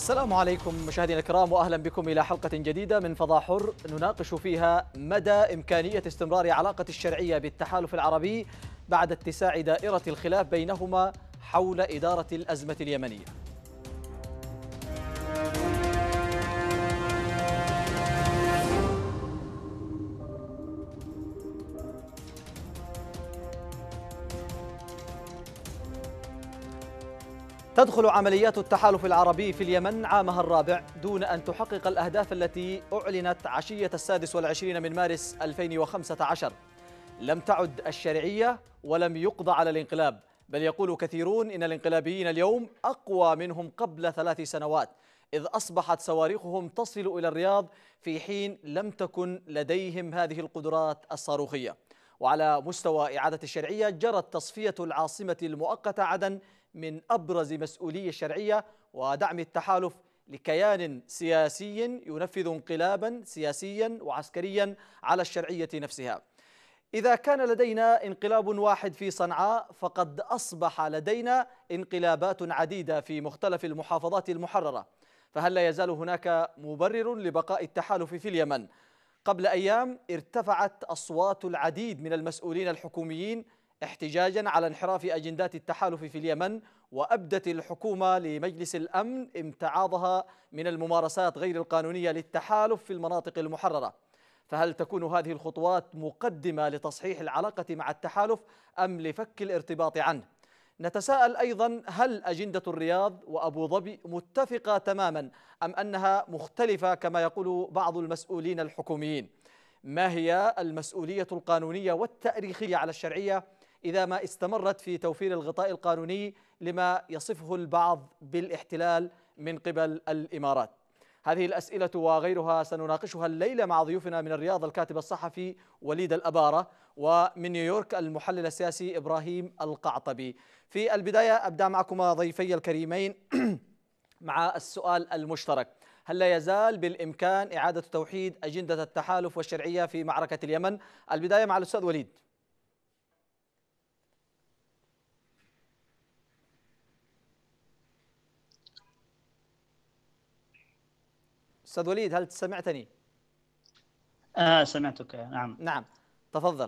السلام عليكم مشاهدينا الكرام، وأهلا بكم إلى حلقة جديدة من فضاء حر نناقش فيها مدى إمكانية استمرار علاقة الشرعية بالتحالف العربي بعد اتساع دائرة الخلاف بينهما حول إدارة الأزمة اليمنية. تدخل عمليات التحالف العربي في اليمن عامها الرابع دون أن تحقق الأهداف التي أعلنت عشية 26 من مارس 2015. لم تعد الشرعية ولم يقضى على الانقلاب، بل يقول كثيرون إن الانقلابيين اليوم أقوى منهم قبل 3 سنوات، إذ أصبحت صواريخهم تصل إلى الرياض في حين لم تكن لديهم هذه القدرات الصاروخية. وعلى مستوى إعادة الشرعية جرت تصفية العاصمة المؤقتة عدن من أبرز مسؤولي الشرعية ودعم التحالف لكيان سياسي ينفذ انقلابا سياسيا وعسكريا على الشرعية نفسها. إذا كان لدينا انقلاب واحد في صنعاء، فقد أصبح لدينا انقلابات عديدة في مختلف المحافظات المحررة، فهل لا يزال هناك مبرر لبقاء التحالف في اليمن؟ قبل أيام ارتفعت أصوات العديد من المسؤولين الحكوميين احتجاجا على انحراف أجندات التحالف في اليمن، وأبدت الحكومة لمجلس الأمن امتعاضها من الممارسات غير القانونية للتحالف في المناطق المحررة. فهل تكون هذه الخطوات مقدمة لتصحيح العلاقة مع التحالف أم لفك الارتباط عنه؟ نتساءل أيضا، هل أجندة الرياض وأبو ظبي متفقة تماما أم أنها مختلفة كما يقول بعض المسؤولين الحكوميين؟ ما هي المسؤولية القانونية والتاريخية على الشرعية إذا ما استمرت في توفير الغطاء القانوني لما يصفه البعض بالاحتلال من قبل الإمارات؟ هذه الأسئلة وغيرها سنناقشها الليلة مع ضيوفنا من الرياض الكاتب الصحفي وليد الأبارة، ومن نيويورك المحلل السياسي إبراهيم القعطبي. في البداية أبدأ معكما ضيفي الكريمين مع السؤال المشترك: هل لا يزال بالإمكان إعادة توحيد أجندة التحالف والشرعية في معركة اليمن؟ البداية مع الأستاذ وليد. أستاذ وليد، هل سمعتني؟ سمعتك، نعم. نعم، تفضل.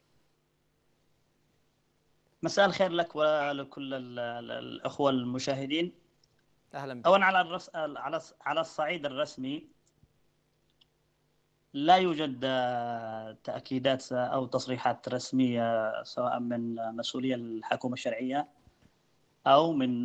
مساء الخير لك ولكل الأخوة المشاهدين. أهلا بك. أولا على الصعيد الرسمي لا يوجد تأكيدات أو تصريحات رسمية سواء من مسؤولي الحكومة الشرعية أو من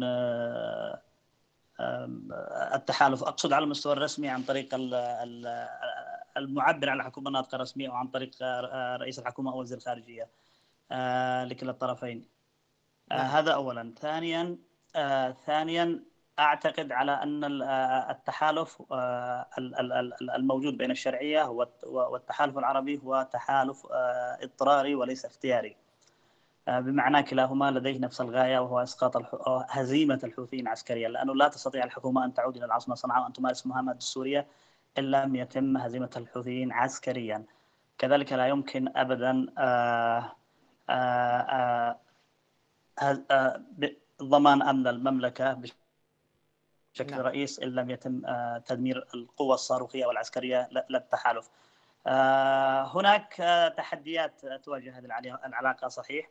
التحالف. أقصد على المستوى الرسمي عن طريق المعبر عن الحكومة الناطقة الرسمية، وعن طريق رئيس الحكومة أو وزير الخارجية لكلا الطرفين. هذا أولا. ثانيا أعتقد على أن التحالف الموجود بين الشرعية والتحالف العربي هو تحالف اضطراري وليس اختياري، بمعنى كلاهما لديه نفس الغاية، وهو إسقاط هزيمة الحوثيين عسكريا، لأنه لا تستطيع الحكومة أن تعود إلى العاصمة صنعاء وأن تمارس مهامات السورية إن لم يتم هزيمة الحوثيين عسكريا. كذلك لا يمكن أبدا ضمان أمن المملكة بشكل رئيس إن لم يتم تدمير القوى الصاروخية والعسكرية للتحالف. هناك تحديات تواجه هذه العلاقة، صحيح.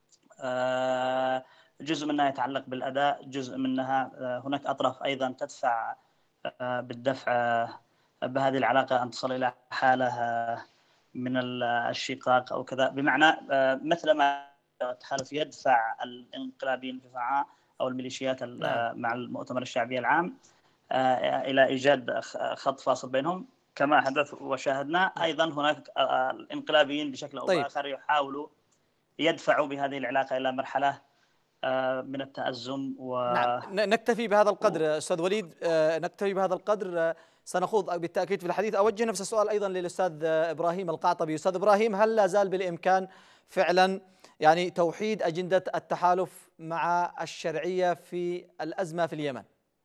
جزء منها يتعلق بالأداء، جزء منها هناك أطراف أيضا تدفع بالدفع بهذه العلاقة أن تصل إلى حالة من الشقاق أو كذا، بمعنى مثلما التحالف يدفع الانقلابيين في صنعاء أو الميليشيات مع المؤتمر الشعبي العام إلى إيجاد خط فاصل بينهم كما حدث وشاهدنا. أيضا هناك الانقلابيين بشكل أو بآخر يحاولوا يدفعوا بهذه العلاقة إلى مرحلة من التأزم نعم، نكتفي بهذا القدر أستاذ وليد، نكتفي بهذا القدر. سنخوض بالتأكيد في الحديث. أوجه نفس السؤال أيضا للأستاذ إبراهيم القعطبي. أستاذ إبراهيم، هل لا زال بالإمكان فعلا توحيد أجندة التحالف مع الشرعية في الأزمة في اليمن؟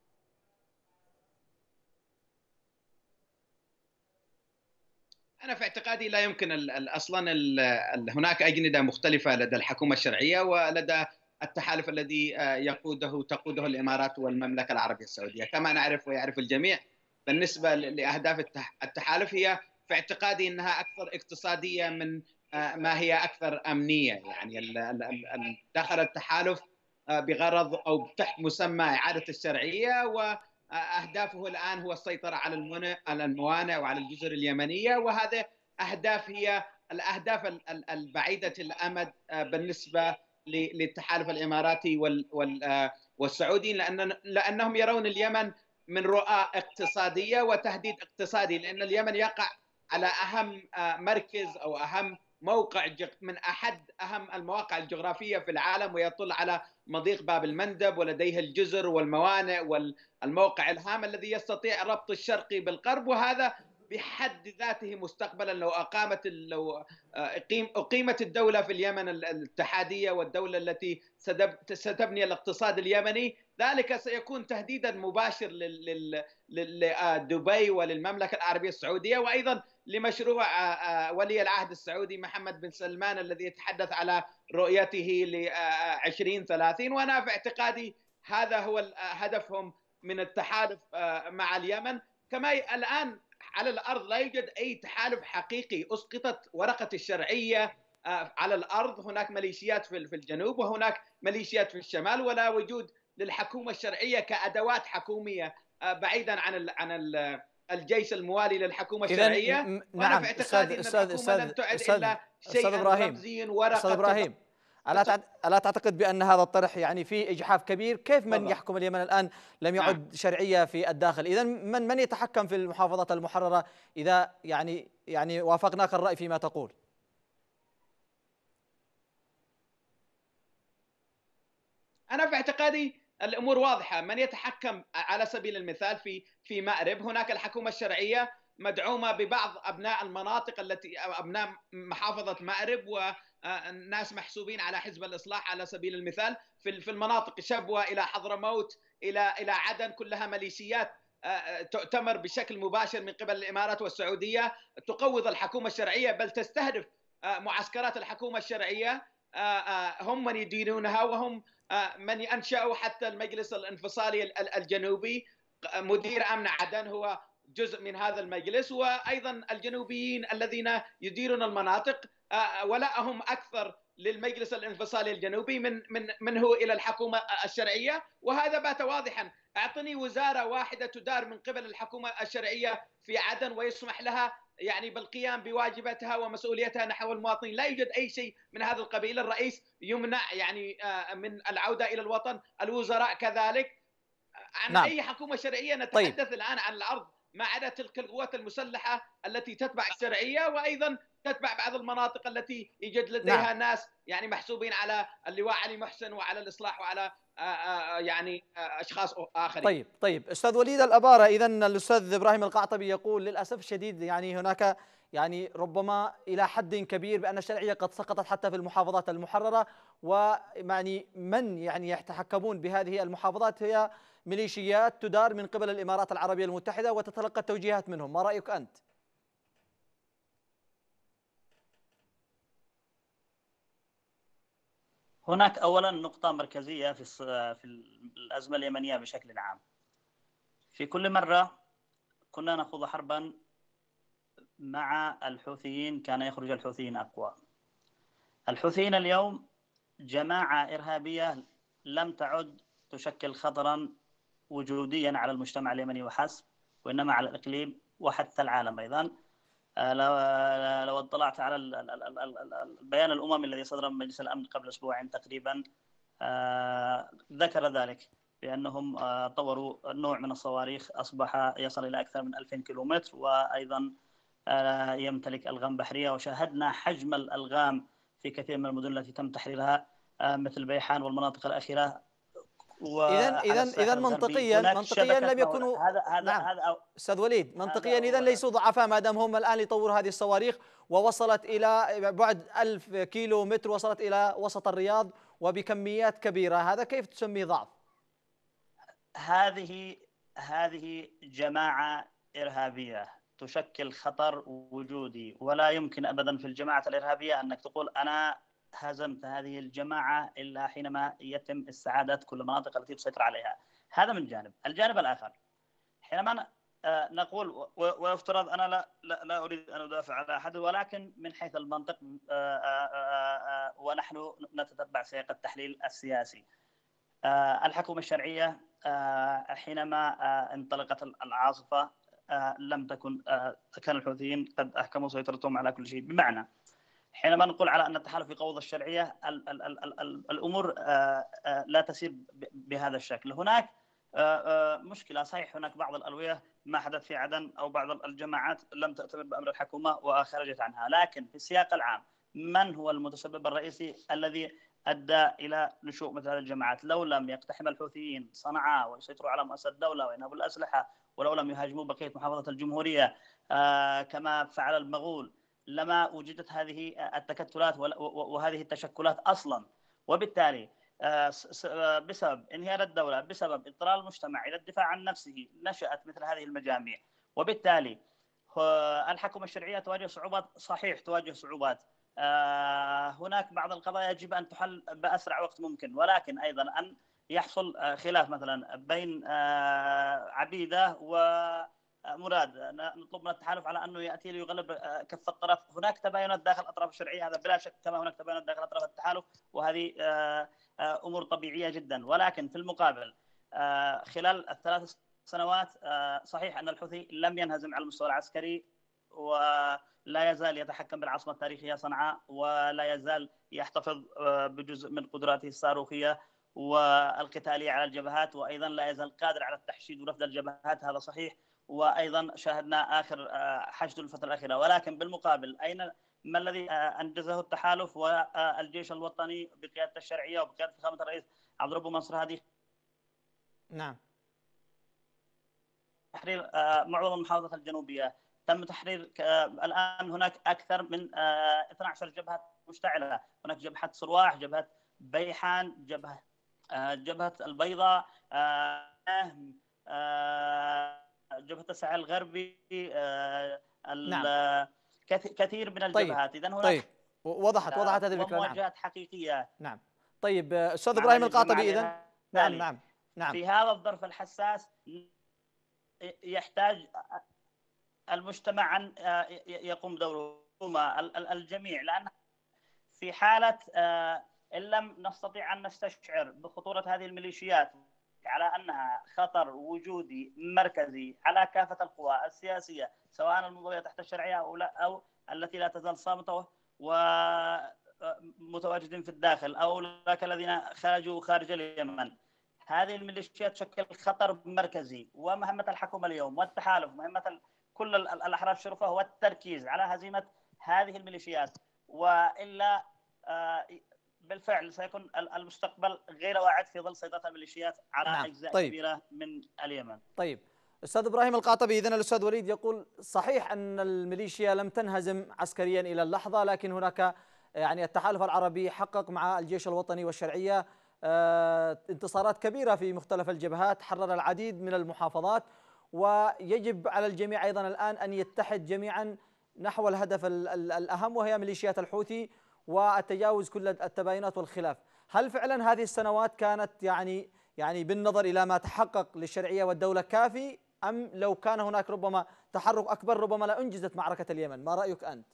أنا في اعتقادي لا يمكن أصلا هناك أجندة مختلفة لدى الحكومة الشرعية ولدى التحالف الذي تقوده الإمارات والمملكة العربية السعودية. كما نعرف ويعرف الجميع، بالنسبة لأهداف التحالف هي في اعتقادي أنها أكثر اقتصادية من ما هي أكثر أمنية. يعني دخل التحالف بغرض أو تحت مسمى إعادة الشرعية، وأهدافه الآن هو السيطرة على الموانئ وعلى الجزر اليمنية، وهذه أهداف هي الأهداف البعيدة الأمد بالنسبة للتحالف الإماراتي والسعودي، لأنهم يرون اليمن من رؤى اقتصادية وتهديد اقتصادي، لأن اليمن يقع على أهم مركز أو أهم موقع من أحد أهم المواقع الجغرافية في العالم، ويطل على مضيق باب المندب، ولديه الجزر والموانئ والموقع الهام الذي يستطيع ربط الشرقي بالغرب. وهذا بحد ذاته مستقبلا لو أقيمت الدولة في اليمن الاتحادية والدولة التي ستبني الاقتصاد اليمني، ذلك سيكون تهديدا مباشر لدبي وللمملكة العربية السعودية، وأيضا لمشروع ولي العهد السعودي محمد بن سلمان الذي يتحدث على رؤيته ل 2030. وأنا في اعتقادي هذا هو هدفهم من التحالف مع اليمن. كما الآن على الأرض لا يوجد أي تحالف حقيقي، أسقطت ورقة الشرعية على الأرض. هناك ميليشيات في الجنوب وهناك ميليشيات في الشمال، ولا وجود للحكومة الشرعية كأدوات حكومية بعيدا عن الجيش الموالي للحكومة الشرعية. وأنا في اعتقادي أن الحكومة لن تعد إلا شيئا رمزيا، ورقة. أستاذ إبراهيم، ألا تعتقد بأن هذا الطرح يعني فيه إجحاف كبير؟ كيف من يحكم اليمن الآن لم يعد شرعية في الداخل؟ إذا من يتحكم في المحافظات المحررة إذا يعني وافقناك الرأي فيما تقول؟ أنا في اعتقادي الأمور واضحة. من يتحكم على سبيل المثال في مأرب، هناك الحكومة الشرعية مدعومة ببعض أبناء المناطق أبناء محافظة مأرب، والناس محسوبين على حزب الإصلاح على سبيل المثال. في المناطق شبوة إلى حضرموت إلى عدن، كلها ميليشيات تؤتمر بشكل مباشر من قبل الإمارات والسعودية، تقوض الحكومة الشرعية، بل تستهدف معسكرات الحكومة الشرعية. هم من يدينونها، وهم من أنشأوا حتى المجلس الانفصالي الجنوبي. مدير أمن عدن هو جزء من هذا المجلس، وأيضا الجنوبيين الذين يديرون المناطق ولاءهم أكثر للمجلس الانفصالي الجنوبي منه إلى الحكومة الشرعية. وهذا بات واضحا. أعطني وزارة واحدة تدار من قبل الحكومة الشرعية في عدن ويسمح لها يعني بالقيام بواجباتها ومسؤوليتها نحو المواطنين. لا يوجد أي شيء من هذا القبيل. الرئيس يمنع يعني من العودة إلى الوطن، الوزراء كذلك. عن أي حكومة شرعية نتحدث الآن عن الأرض، ما عدا تلك القوات المسلحة التي تتبع الشرعية، وأيضا تتبع بعض المناطق التي يوجد لديها ناس يعني محسوبين على اللواء علي محسن وعلى الإصلاح وعلى يعني أشخاص آخرين. طيب أستاذ وليد الأبارة، إذا الأستاذ إبراهيم القعطبي يقول للأسف الشديد يعني هناك يعني ربما إلى حد كبير بأن الشرعية قد سقطت حتى في المحافظات المحررة، ويعني من يعني يتحكمون بهذه المحافظات هي ميليشيات تدار من قبل الإمارات العربية المتحدة وتتلقى التوجيهات منهم. ما رأيك أنت؟ هناك أولا نقطة مركزية في الأزمة اليمنية بشكل عام. في كل مرة كنا نخوض حربا مع الحوثيين كان يخرج الحوثيين أقوى. الحوثيين اليوم جماعة إرهابية لم تعد تشكل خطرا وجوديا على المجتمع اليمني وحسب، وإنما على الإقليم وحتى العالم أيضا. لو اطلعت على البيان الأممي الذي صدر من مجلس الأمن قبل أسبوعين تقريبا، ذكر ذلك بأنهم طوروا نوع من الصواريخ أصبح يصل إلى أكثر من 2000 كيلومتر، وأيضا يمتلك ألغام بحرية. وشاهدنا حجم الألغام في كثير من المدن التي تم تحريرها مثل بيحان والمناطق الأخيرة. إذا منطقيا لم يكونوا هذا أستاذ وليد، منطقيا إذا ليسوا ضعفاء ما دام هم الآن يطوروا هذه الصواريخ ووصلت إلى بعد 1000 كيلو متر، وصلت إلى وسط الرياض وبكميات كبيرة. هذا كيف تسميه ضعف؟ هذه جماعة إرهابية تشكل خطر وجودي، ولا يمكن أبدا في الجماعة الإرهابية أنك تقول أنا هزمت هذه الجماعة إلا حينما يتم استعادة كل المناطق التي تسيطر عليها. هذا من جانب. الجانب الآخر، حينما نقول ويفترض أنا لا أريد أن أدافع على أحد، ولكن من حيث المنطق ونحن نتتبع سياق التحليل السياسي، الحكومة الشرعية حينما انطلقت العاصفة لم تكن كان الحوثيين قد أحكموا سيطرتهم على كل شيء. بمعنى حينما نقول على أن التحالف يقوض الشرعية، الأمور لا تسير بهذا الشكل. هناك مشكلة، صحيح هناك بعض الألوية ما حدث في عدن أو بعض الجماعات لم تأتمر بأمر الحكومة وخرجت عنها، لكن في السياق العام من هو المتسبب الرئيسي الذي أدى إلى نشوء مثل هذه الجماعات؟ لو لم يقتحم الحوثيين صنعاء ويسيطروا على مؤسسات الدولة وينهبوا الأسلحة، ولو لم يهاجموا بقية محافظة الجمهورية كما فعل المغول، لما وجدت هذه التكتلات وهذه التشكلات أصلا. وبالتالي بسبب انهيار الدولة، بسبب اضطرار المجتمع إلى الدفاع عن نفسه، نشأت مثل هذه المجاميع. وبالتالي الحكومة الشرعية تواجه صعوبات، صحيح تواجه صعوبات. هناك بعض القضايا يجب أن تحل بأسرع وقت ممكن، ولكن أيضا أن يحصل خلاف مثلا بين عبيدة ومراد، نطلب من التحالف على أنه يأتي ليغلب كف الطرف. هناك تباينات داخل الأطراف الشرعية، هذا بلا شك، كما هناك تباينات داخل أطراف التحالف، وهذه أمور طبيعية جدا. ولكن في المقابل خلال الثلاث سنوات صحيح أن الحوثي لم ينهزم على المستوى العسكري، ولا يزال يتحكم بالعاصمة التاريخية صنعاء، ولا يزال يحتفظ بجزء من قدراته الصاروخية والقتالية على الجبهات، وأيضا لا يزال قادر على التحشيد ورفض الجبهات، هذا صحيح. وأيضا شاهدنا آخر حشد الفترة الأخيرة. ولكن بالمقابل ما الذي أنجزه التحالف والجيش الوطني بقيادة الشرعية وبقيادة فخامة الرئيس عبد الرب منصور؟ هذه نعم. تحرير معظم المحافظات الجنوبية، تم تحرير الآن هناك أكثر من 12 جبهة مشتعلة. هناك جبهة صرواح، جبهة بيحان، جبهة البيضاء، جبهة الساحل الغربي، نعم. كثير من الجبهات. طيب. إذن هناك طيب، وضحت هذه الفكرة. نعم. ومواجهات حقيقية. نعم. طيب أستاذ إبراهيم القاطبي، إذن نعم نعم نعم. في هذا الظرف الحساس يحتاج المجتمع أن يقوم بدوره الجميع، لأن في حالة إن لم نستطيع أن نستشعر بخطورة هذه الميليشيات على أنها خطر وجودي مركزي على كافة القوى السياسية، سواء المنضوية تحت الشرعية أو التي لا تزال صامتة ومتواجدين في الداخل، أو أولئك الذين خرجوا خارج اليمن، هذه الميليشيات تشكل خطر مركزي. ومهمة الحكومة اليوم والتحالف، مهمة كل الأحراف الشرفة، هو التركيز على هزيمة هذه الميليشيات، وإلا بالفعل سيكون المستقبل غير واعد في ظل سيطرة الميليشيات على أجزاء كبيرة من اليمن. طيب أستاذ إبراهيم القاطبي، إذن الأستاذ وليد يقول صحيح أن الميليشيا لم تنهزم عسكريا إلى اللحظة، لكن هناك يعني التحالف العربي حقق مع الجيش الوطني والشرعية انتصارات كبيرة في مختلف الجبهات، حرر العديد من المحافظات، ويجب على الجميع أيضا الآن أن يتحد جميعا نحو الهدف الأهم، وهي ميليشيات الحوثي والتجاوز كل التباينات والخلاف. هل فعلا هذه السنوات كانت يعني بالنظر إلى ما تحقق للشرعية والدولة كافي، أم لو كان هناك ربما تحرك أكبر ربما لأنجزت معركة اليمن؟ ما رأيك أنت؟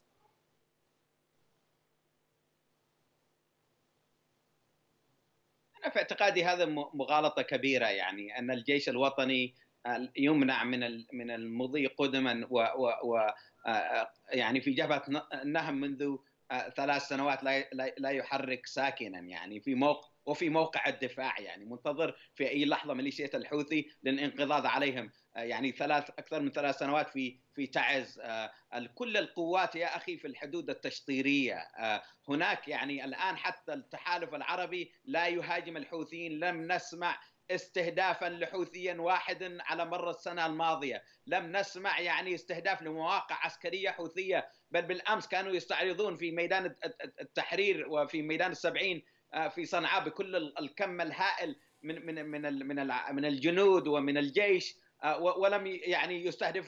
أنا في اعتقادي هذا مغالطة كبيرة، يعني أن الجيش الوطني يمنع من المضي قدما و يعني في جبهة النهم منذ 3 سنوات لا يحرك ساكنا، يعني في موقع الدفاع، يعني منتظر في أي لحظة ميليشيات الحوثي للانقضاض عليهم. يعني أكثر من 3 سنوات في تعز كل القوات يا أخي في الحدود التشطيرية. هناك يعني الآن حتى التحالف العربي لا يهاجم الحوثيين، لم نسمع استهدافا لحوثيا واحد على مر السنة الماضية، لم نسمع يعني استهداف لمواقع عسكرية حوثية، بل بالأمس كانوا يستعرضون في ميدان التحرير وفي ميدان ال70 في صنعاء بكل الكم الهائل من الجنود ومن الجيش، ولم يعني يستهدفهم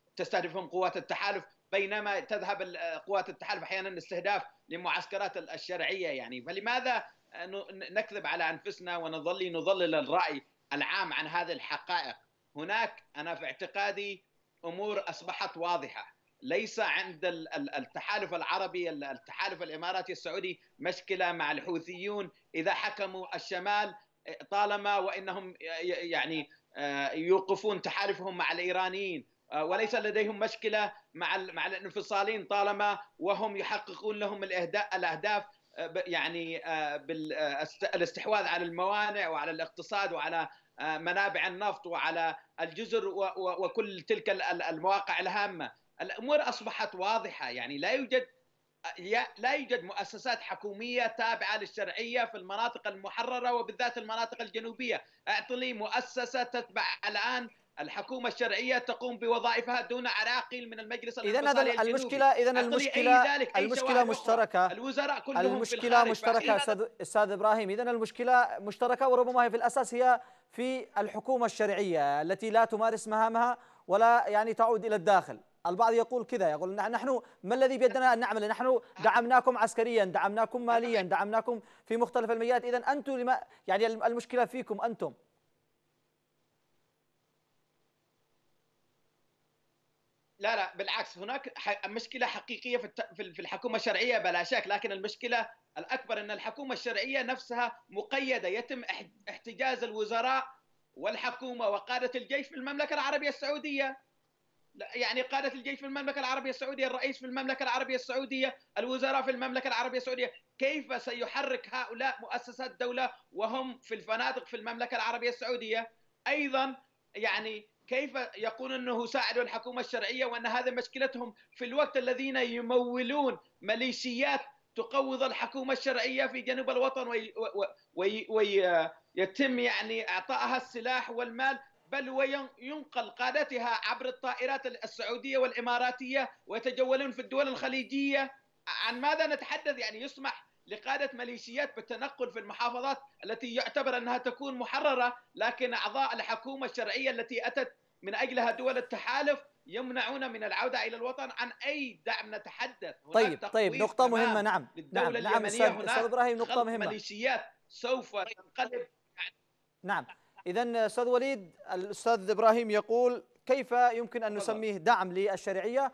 تستهدفهم قوات التحالف، بينما تذهب قوات التحالف احيانا استهداف لمعسكرات الشرعيه يعني. فلماذا نكذب على انفسنا نضلل الراي العام عن هذه الحقائق؟ هناك انا في اعتقادي امور اصبحت واضحه، ليس عند التحالف العربي التحالف الاماراتي السعودي مشكله مع الحوثيون اذا حكموا الشمال، طالما وانهم يعني يوقفون تحالفهم مع الايرانيين، وليس لديهم مشكله مع الانفصاليين طالما وهم يحققون لهم الاهداف يعني بالاستحواذ على الموانئ وعلى الاقتصاد وعلى منابع النفط وعلى الجزر وكل تلك المواقع الهامه. الامور اصبحت واضحه، يعني لا يوجد مؤسسات حكوميه تابعه للشرعيه في المناطق المحرره وبالذات المناطق الجنوبيه. اعطني مؤسسه تتبع الان الحكومه الشرعيه تقوم بوظائفها دون عراقيل من المجلس الانفصالي الجنوبي. المشكله مشتركه، الوزراء كلهم المشكله في مشتركه استاذ ابراهيم. اذا المشكله مشتركه، وربما هي في الاساس هي في الحكومه الشرعيه التي لا تمارس مهامها ولا يعني تعود الى الداخل. البعض يقول كذا، يقول نحن ما الذي بيدنا ان نعمل؟ نحن دعمناكم عسكريا، دعمناكم ماليا، دعمناكم في مختلف المجالات، اذا انتم لما يعني المشكله فيكم انتم. لا بالعكس، هناك مشكله حقيقيه في الحكومه الشرعيه بلا شك، لكن المشكله الاكبر ان الحكومه الشرعيه نفسها مقيده، يتم احتجاز والحكومه وقاده الجيش في المملكه العربيه السعوديه. يعني قادة الجيش في المملكة العربية السعودية، الرئيس في المملكة العربية السعودية، الوزراء في المملكة العربية السعودية. كيف سيحرك هؤلاء مؤسسات الدولة وهم في الفنادق في المملكة العربية السعودية؟ أيضا يعني كيف يقول أنه ساعدوا الحكومة الشرعية وأن هذا مشكلتهم في الوقت الذين يمولون ميليشيات تقوض الحكومة الشرعية في جنوب الوطن ويتم يعني إعطائها السلاح والمال، بل وينقل قادتها عبر الطائرات السعودية والإماراتية ويتجولون في الدول الخليجية. عن ماذا نتحدث؟ يعني يسمح لقادة ميليشيات بالتنقل في المحافظات التي يعتبر أنها تكون محررة، لكن أعضاء الحكومة الشرعية التي أتت من أجلها دول التحالف يمنعون من العودة إلى الوطن. عن أي دعم نتحدث؟ طيب نقطة مهمة. نعم أستاذ إبراهيم، نقطة مهمة. ميليشيات سوف تنقلب. نعم، إذا أستاذ وليد، الأستاذ إبراهيم يقول كيف يمكن أن نسميه دعم للشرعية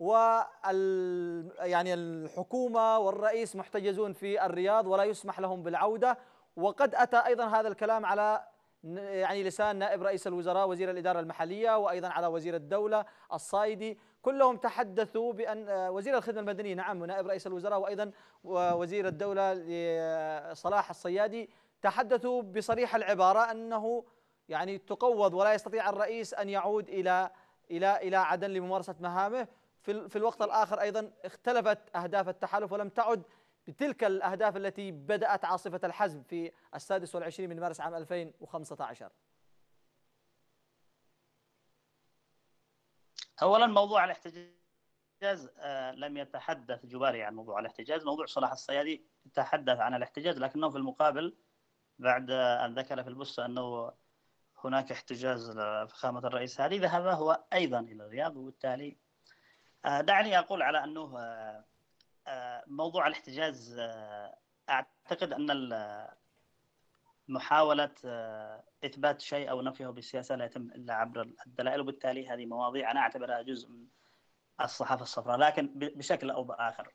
يعني الحكومة والرئيس محتجزون في الرياض ولا يسمح لهم بالعودة؟ وقد أتى أيضا هذا الكلام على يعني لسان نائب رئيس الوزراء وزير الإدارة المحلية، وأيضا على وزير الدولة الصايدي، كلهم تحدثوا بأن وزير الخدمة المدنية نعم ونائب رئيس الوزراء وأيضا وزير الدولة صلاح الصيادي تحدثوا بصريح العبارة أنه يعني تقوض ولا يستطيع الرئيس أن يعود إلى عدن لممارسة مهامه. في الوقت الآخر أيضا اختلفت أهداف التحالف ولم تعد بتلك الأهداف التي بدأت عاصفة الحزم في 26 من مارس عام 2015. أولا موضوع الاحتجاز لم يتحدث جباري عن موضوع الاحتجاز. موضوع صلاح الصيادي تحدث عن الاحتجاج، لكنه في المقابل بعد أن ذكر في البث أنه هناك احتجاز لفخامة الرئيس هذه ذهب هو أيضا إلى الرياض. وبالتالي دعني أقول على أنه موضوع الاحتجاز أعتقد أن محاولة إثبات شيء أو نفيه بالسياسة لا يتم إلا عبر الدلائل، وبالتالي هذه مواضيع أنا أعتبرها جزء من الصحافة الصفراء، لكن بشكل أو بآخر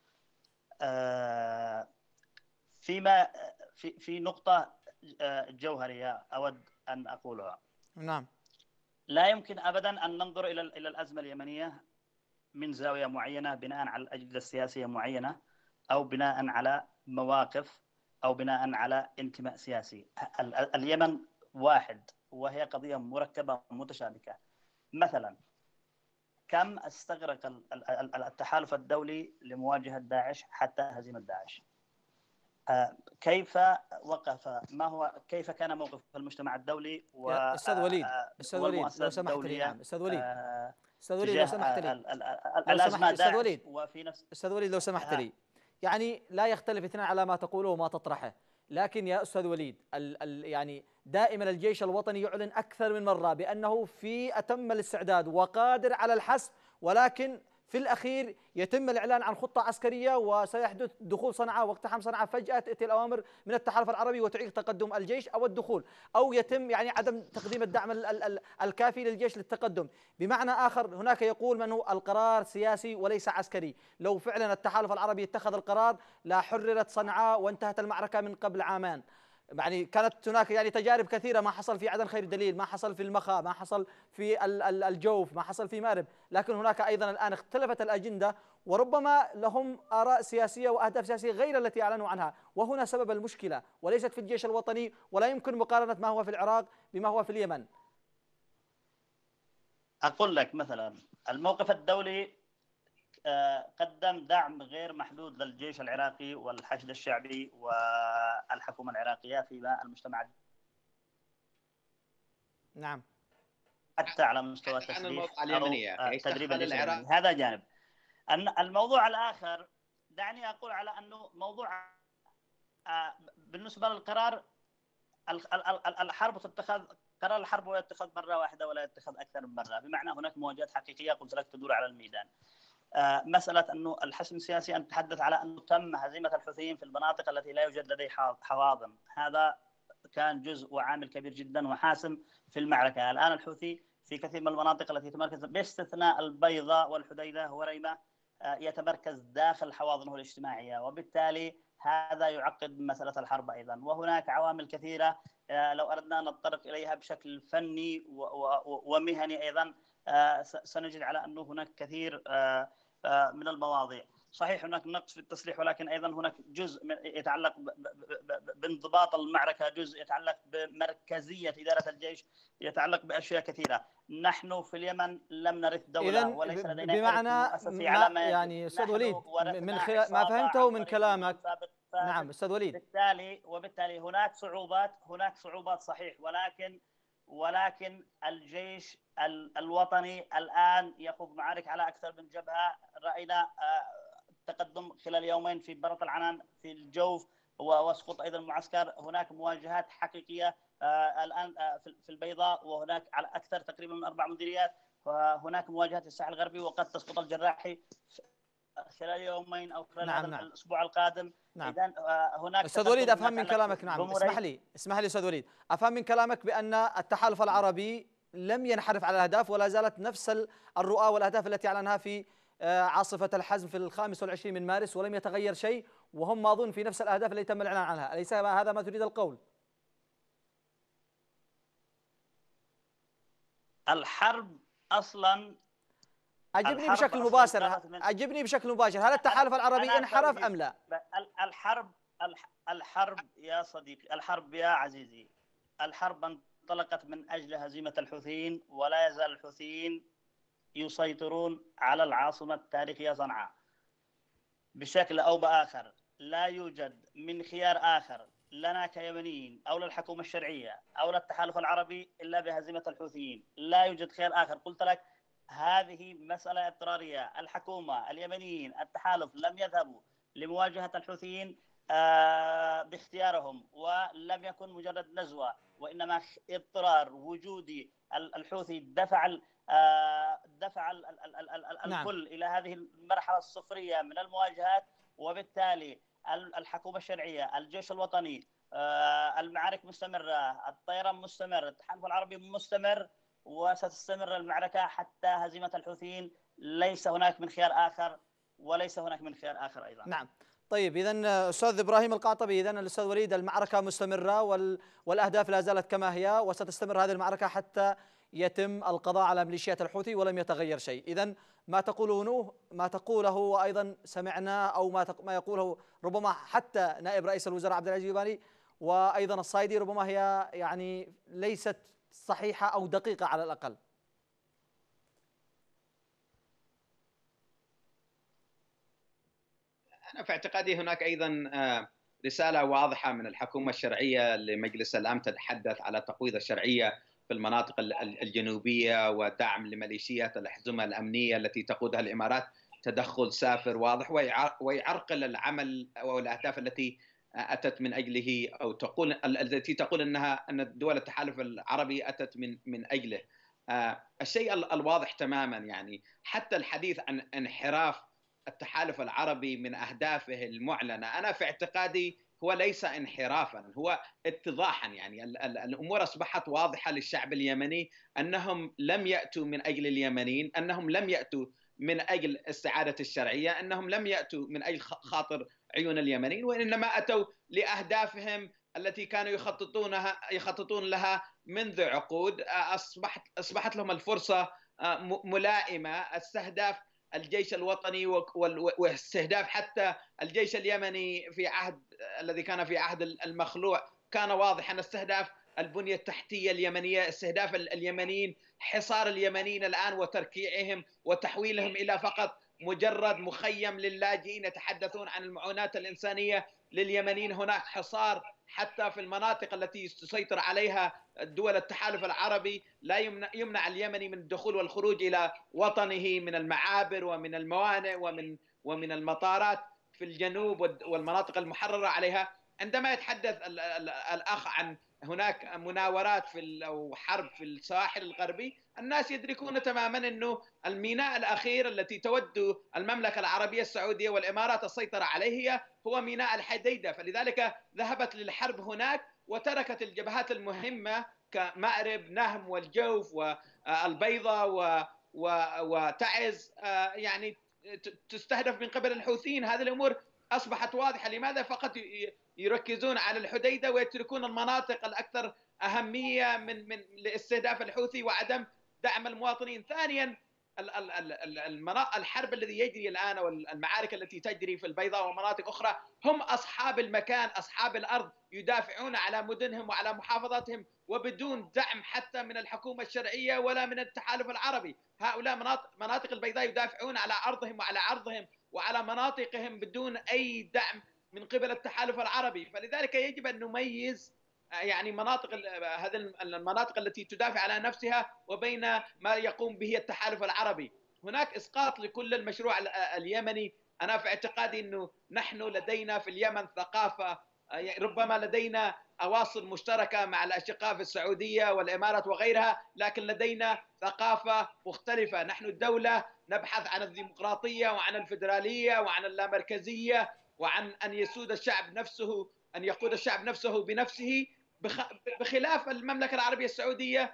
في نقطة جوهرية أود أن أقولها. نعم. لا يمكن أبدا أن ننظر إلى الأزمة اليمنية من زاوية معينة بناء على أجندة سياسية معينة أو بناء على مواقف أو بناء على انتماء سياسي. اليمن واحد وهي قضية مركبة متشابكة. مثلا كم استغرق التحالف الدولي لمواجهة داعش حتى هزيمة داعش؟ كيف وقف؟ كيف كان موقف المجتمع الدولي أستاذ وليد لو سمحت لي. نعم أستاذ وليد لو سمحت لي. الأزمة أستاذ وليد لو سمحت لي، يعني لا يختلف اثنان على ما تقوله وما تطرحه، لكن يا أستاذ وليد يعني دائما الجيش الوطني يعلن أكثر من مرة بأنه في أتم الاستعداد وقادر على الحسم، ولكن في الأخير يتم الإعلان عن خطة عسكرية وسيحدث دخول صنعاء واقتحام صنعاء، فجأة تأتي الأوامر من التحالف العربي وتعيق تقدم الجيش أو الدخول، أو يتم يعني عدم تقديم الدعم الكافي للجيش للتقدم. بمعنى آخر هناك يقول من هو القرار سياسي وليس عسكري. لو فعلا التحالف العربي اتخذ القرار لا حررت صنعاء وانتهت المعركة من قبل عامان. يعني كانت هناك يعني تجارب كثيرة، ما حصل في عدن خير دليل، ما حصل في المخا، ما حصل في الجوف، ما حصل في مأرب، لكن هناك أيضا الآن اختلفت الأجندة وربما لهم آراء سياسية وأهداف سياسية غير التي أعلنوا عنها، وهنا سبب المشكلة، وليست في الجيش الوطني، ولا يمكن مقارنة ما هو في العراق بما هو في اليمن. أقول لك مثلا الموقف الدولي قدم دعم غير محدود للجيش العراقي والحشد الشعبي والحكومة العراقية في المجتمع، نعم، حتى على مستوى عن تسليح الموضوع أو اليمني يا أخي، تدريب دخل العراق. اليمني. هذا جانب. الموضوع الآخر دعني أقول على أنه موضوع بالنسبة للقرار الحرب تتخذ، قرار الحرب هو يتخذ مرة واحدة ولا يتخذ أكثر من مرة، بمعنى هناك مواجهات حقيقية قلت لك تدور على الميدان. مسألة أنه الحسم السياسي أن تتحدث على أنه تم هزيمة الحوثيين في المناطق التي لا يوجد لديها حواضن، هذا كان جزء وعامل كبير جدا وحاسم في المعركة. الآن الحوثي في كثير من المناطق التي يتمركز باستثناء البيضاء والحديدة وريمة يتمركز داخل حواضنه الاجتماعية، وبالتالي هذا يعقد مسألة الحرب أيضا. وهناك عوامل كثيرة لو أردنا أن نتطرق إليها بشكل فني ومهني أيضا سنجد على أنه هناك كثير من المواضيع. صحيح هناك نقص في التسليح، ولكن أيضا هناك جزء يتعلق بانضباط المعركة، جزء يتعلق بمركزية إدارة الجيش، يتعلق بأشياء كثيرة. نحن في اليمن لم نرث دولة وليس لدينا بمعنى مؤسسي على ما يجب. يعني أستاذ وليد من خلال ما عصابة فهمته عن من طريق كلامك، سابق نعم أستاذ وليد، وبالتالي هناك صعوبات صحيح، ولكن الجيش الوطني الآن يخوض معارك على أكثر من جبهة. رأينا التقدم خلال يومين في برة العنان في الجوف وسقوط أيضا معسكر. هناك مواجهات حقيقية الآن في البيضاء، وهناك على أكثر تقريبا من 4 مديريات. وهناك مواجهات في الساحل الغربي، وقد تسقط الجراحي خلال يومين أو خلال هذا الأسبوع القادم. نعم. إذن هناك أستاذ وليد أفهم من كلامك، نعم اسمح لي أستاذ وليد، أفهم من كلامك بأن التحالف العربي لم ينحرف على الأهداف ولا زالت نفس الرؤى والأهداف التي أعلنها في عاصفة الحزم في 25 من مارس، ولم يتغير شيء، وهم ماضون في نفس الأهداف التي تم الإعلان عنها، أليس هذا ما تريد القول؟ الحرب أصلا أجبني بشكل مباشر، هل التحالف العربي انحرف أم لا؟ الحرب يا صديقي، الحرب يا عزيزي، الحرب انطلقت من أجل هزيمة الحوثيين، ولا يزال الحوثيين يسيطرون على العاصمة التاريخية صنعاء بشكل أو بآخر. لا يوجد من خيار آخر لنا كيمنيين أو للحكومة الشرعية أو للتحالف العربي إلا بهزيمة الحوثيين. لا يوجد خيار آخر. قلت لك هذه مسألة اضطرارية. الحكومة، اليمنيين، التحالف لم يذهبوا لمواجهة الحوثيين باختيارهم، ولم يكن مجرد نزوة، وإنما اضطرار وجودي. الحوثي دفع الكل إلى هذه المرحلة الصفرية من المواجهات، وبالتالي الحكومة الشرعية، الجيش الوطني، المعارك مستمرة، الطيران مستمر، التحالف العربي مستمر، وستستمر المعركة حتى هزيمة الحوثيين. ليس هناك من خيار آخر، وليس هناك من خيار آخر أيضا. نعم. طيب إذن أستاذ إبراهيم القعطبي، إذن الأستاذ وليد المعركة مستمرة والأهداف لا زالت كما هي، وستستمر هذه المعركة حتى يتم القضاء على ميليشيات الحوثي ولم يتغير شيء. إذن ما تقوله وأيضا سمعنا أو ما يقوله ربما حتى نائب رئيس الوزراء عبد العزيز الجباني وأيضا الصايدي ربما هي يعني ليست صحيحة أو دقيقة على الأقل. أنا في اعتقادي هناك أيضا رسالة واضحة من الحكومة الشرعية لمجلس الأمن تتحدث على تقويض الشرعية في المناطق الجنوبية ودعم لميليشيات الأحزمة الأمنية التي تقودها الإمارات، تدخل سافر واضح ويعرقل العمل والأهداف التي أتت من أجله، أو التي تقول أن دول التحالف العربي أتت من أجله. الشيء الواضح تماما، يعني حتى الحديث عن انحراف التحالف العربي من أهدافه المعلنة، أنا في اعتقادي هو ليس انحرافا، هو اتضاحا. يعني الأمور أصبحت واضحة للشعب اليمني أنهم لم يأتوا من أجل اليمنيين، أنهم لم يأتوا من أجل استعادة الشرعية، أنهم لم يأتوا من أجل خاطر عيون اليمنيين، وإنما أتوا لأهدافهم التي كانوا يخططون لها منذ عقود. أصبحت لهم الفرصة ملائمة، استهداف الجيش الوطني واستهداف حتى الجيش اليمني الذي كان في عهد المخلوع كان واضحا، استهداف البنية التحتية اليمنية، استهداف اليمنيين، حصار اليمنيين الآن وتركيعهم وتحويلهم إلى فقط مجرد مخيم للاجئين يتحدثون عن المعونات الإنسانية لليمنيين. هناك حصار حتى في المناطق التي تسيطر عليها دول التحالف العربي، لا يمنع اليمني من الدخول والخروج إلى وطنه من المعابر ومن الموانئ ومن المطارات في الجنوب والمناطق المحررة عليها. عندما يتحدث الأخ عن هناك مناورات أو حرب في الساحل الغربي، الناس يدركون تماما أنه الميناء الأخير التي تود المملكة العربية السعودية والإمارات السيطرة عليه هو ميناء الحديدة، فلذلك ذهبت للحرب هناك وتركت الجبهات المهمة كمأرب، نهم والجوف والبيضة وتعز يعني تستهدف من قبل الحوثيين. هذه الأمور أصبحت واضحة. لماذا فقط يركزون على الحديدة ويتركون المناطق الأكثر أهمية من لاستهداف الحوثي وعدم دعم المواطنين؟ ثانيا، الحرب الذي يجري الآن والمعارك التي تجري في البيضاء ومناطق أخرى، هم أصحاب المكان، أصحاب الأرض، يدافعون على مدنهم وعلى محافظاتهم وبدون دعم حتى من الحكومة الشرعية ولا من التحالف العربي. هؤلاء مناطق البيضاء يدافعون على أرضهم وعلى عرضهم وعلى مناطقهم بدون أي دعم من قبل التحالف العربي. فلذلك يجب أن نميز يعني هذه المناطق التي تدافع على نفسها وبين ما يقوم به التحالف العربي. هناك إسقاط لكل المشروع اليمني. أنا في اعتقادي أنه نحن لدينا في اليمن ثقافة، ربما لدينا أواصر مشتركة مع الأشقاء في السعودية والإمارات وغيرها، لكن لدينا ثقافة مختلفة. نحن الدولة نبحث عن الديمقراطية وعن الفيدرالية وعن اللامركزية وعن أن يسود الشعب نفسه، أن يقود الشعب نفسه بنفسه، بخلاف المملكة العربية السعودية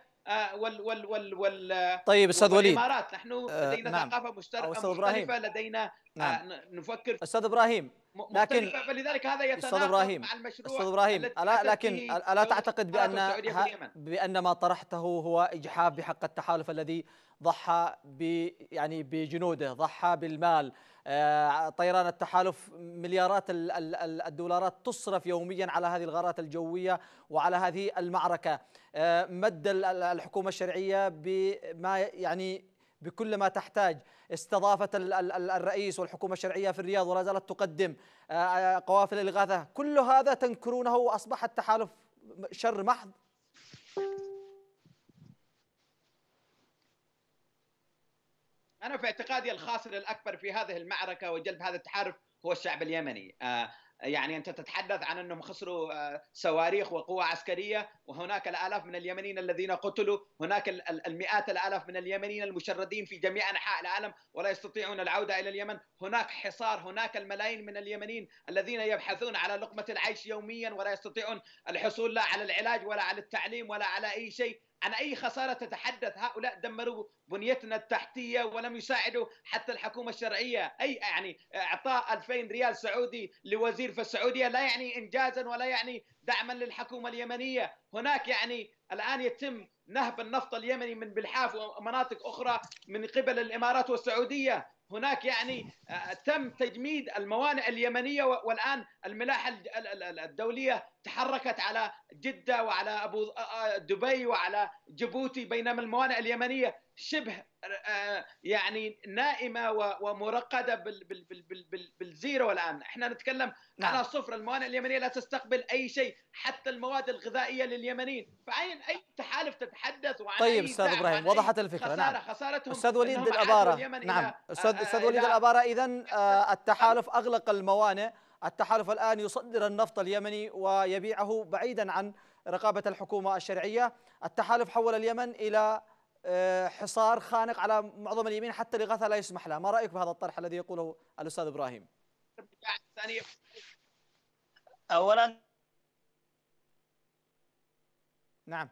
طيب أستاذ وليد، والإمارات. نحن لدينا نعم. ثقافة مشتركة مختلفة، لدينا نعم. نفكر أستاذ إبراهيم، لكن فلذلك هذا يتناقض مع المشروع. أستاذ إبراهيم، ألا تعتقد بأن ما طرحته هو إجحاف بحق التحالف الذي ضحى يعني بجنوده، ضحى بالمال، طيران التحالف مليارات الدولارات تصرف يوميا على هذه الغارات الجوية وعلى هذه المعركة، مد الحكومة الشرعية بما يعني بكل ما تحتاج، استضافت الرئيس والحكومة الشرعية في الرياض ولا زالت تقدم قوافل الإغاثة، كل هذا تنكرونه وأصبح التحالف شر محض. أنا في اعتقادي الخاسر الأكبر في هذه المعركة وجلب هذا التحالف هو الشعب اليمني. يعني أنت تتحدث عن أنهم خسروا صواريخ وقوة عسكرية، وهناك الآلاف من اليمنيين الذين قتلوا، هناك المئات الآلاف من اليمنيين المشردين في جميع أنحاء العالم ولا يستطيعون العودة إلى اليمن، هناك حصار، هناك الملايين من اليمنيين الذين يبحثون على لقمة العيش يوميا ولا يستطيعون الحصول لا على العلاج ولا على التعليم ولا على أي شيء. عن أي خسارة تتحدث؟ هؤلاء دمروا بنيتنا التحتية ولم يساعدوا حتى الحكومة الشرعية. أي يعني إعطاء 2000 ريال سعودي لوزير في السعودية لا يعني إنجازا ولا يعني دعما للحكومة اليمنية. هناك يعني الآن يتم نهب النفط اليمني من بلحاف ومناطق أخرى من قبل الإمارات والسعودية. هناك يعني تم تجميد الموانئ اليمنية، والآن الملاحة الدولية تحركت على جدة وعلى أبو دبي وعلى جيبوتي، بينما الموانئ اليمنية شبه يعني نائمة ومرقدة بالزيرو. الآن احنا نتكلم على صفر، الموانئ اليمنية لا تستقبل أي شيء، حتى المواد الغذائية لليمنيين. فأين أي تحالف تتحدث وعن طيب أي أستاذ إبراهيم، وضحت الفكرة. نعم. خسارتهم أستاذ وليد الأبارة، نعم. أستاذ وليد الأبارة، إذن التحالف أغلق الموانئ التحالف الآن يصدر النفط اليمني ويبيعه بعيدا عن رقابة الحكومة الشرعية. التحالف حول اليمن إلى حصار خانق على معظم اليمين، حتى الإغاثة لا يسمح لها. ما رأيك بهذا الطرح الذي يقوله الأستاذ إبراهيم؟ أولا نعم،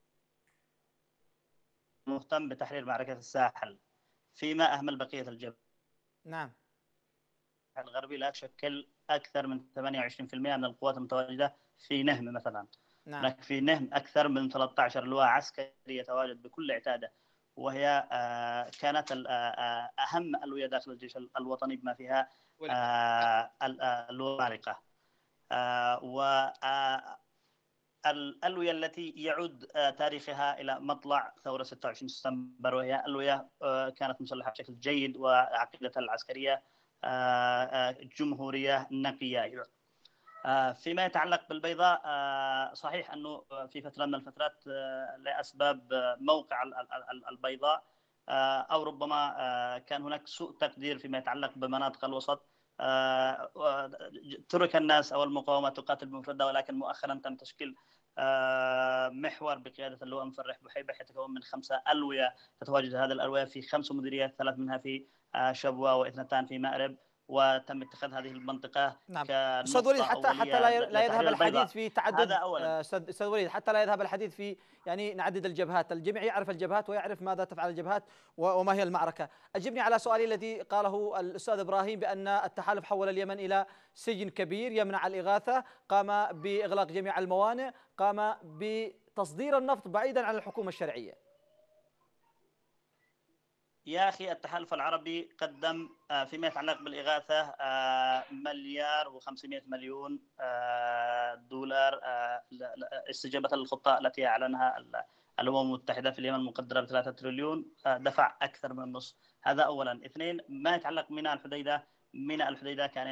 مهتم بتحرير معركة الساحل فيما أهمل بقية الجبهة. نعم، الغربي لا تشكل أكثر من 28% من القوات المتواجدة في نهم مثلا. نعم. هناك في نهم أكثر من 13 لواء عسكري يتواجد بكل عتادة، وهي كانت أهم ألوية داخل الجيش الوطني بما فيها الوارقة، والألوية التي يعود تاريخها إلى مطلع ثورة 26 سبتمبر، وهي ألوية كانت مسلحة بشكل جيد وعقيدتها العسكرية جمهورية نقية. فيما يتعلق بالبيضاء، صحيح أنه في فترة من الفترات لأسباب موقع البيضاء أو ربما كان هناك سوء تقدير فيما يتعلق بمناطق الوسط، ترك الناس أو المقاومة تقاتل بمفردها، ولكن مؤخرا تم تشكيل محور بقيادة اللواء مفرح بحيبة يتكون من 5 ألوية. تتواجد هذه الألوية في 5 مديريات، 3 منها في شبوة و2 في مأرب، وتم اتخاذ هذه المنطقة. نعم أستاذ وليد، حتى لا يذهب الحديث في تعدد. هذا أولا. أستاذ وليد، حتى لا يذهب الحديث في يعني نعدد الجبهات، الجميع يعرف الجبهات ويعرف ماذا تفعل الجبهات وما هي المعركة. أجبني على سؤالي الذي قاله الأستاذ إبراهيم بأن التحالف حول اليمن إلى سجن كبير يمنع الإغاثة، قام بإغلاق جميع الموانئ، قام بتصدير النفط بعيدا عن الحكومة الشرعية. يا أخي، التحالف العربي قدم فيما يتعلق بالإغاثة 1,500,000,000 دولار استجابة للخطة التي أعلنها الأمم المتحدة في اليمن، مقدرة ب3 تريليون، دفع أكثر من النصف. هذا أولا. 2، ما يتعلق بميناء الحديدة. ميناء الحديدة كان